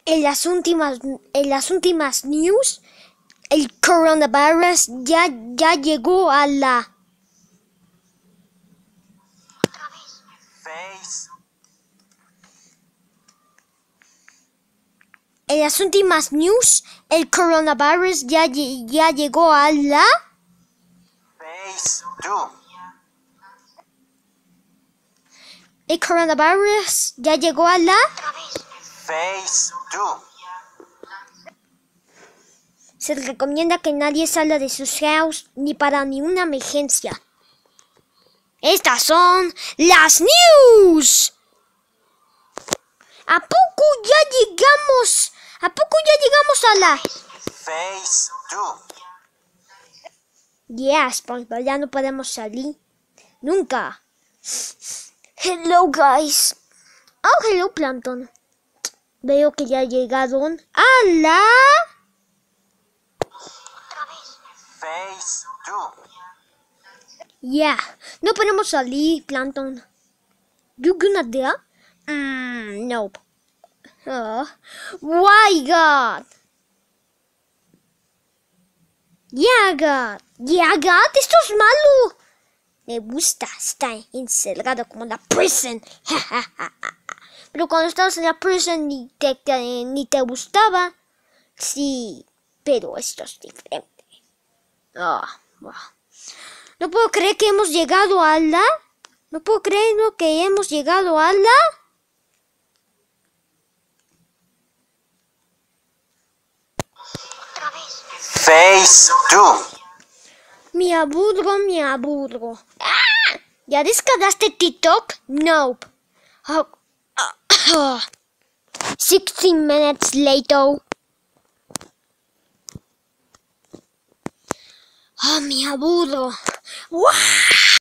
En las últimas news, el coronavirus ya llegó a la... En las últimas news, el coronavirus ya llegó a la... Phase 2. El coronavirus ya llegó a la... Phase 2. Se recomienda que nadie salga de sus house ni para ninguna emergencia. Estas son las news. ¿A poco ya llegamos? ¿A poco ya llegamos a la... Phase 2. Yes, pues ya no podemos salir. Nunca. Hello, guys. Oh, hello, Plankton. Veo que ya llegaron a la... Phase 2. Yeah, no podemos salir, Plankton. You gonna there? Nope. Why, God? Yeah, God. Yeah, God, esto es malo. Me gusta estar encerrado como en la prison. Pero cuando estabas en la prison ni te gustaba. Sí, pero esto es diferente. No puedo creer que hemos llegado a la... No puedo creer que hemos llegado a la... Phase 2. Me aburro. ¡Ah! ¿Ya descargaste TikTok? Nope. 16 minutes later. Me aburro. ¡Wow!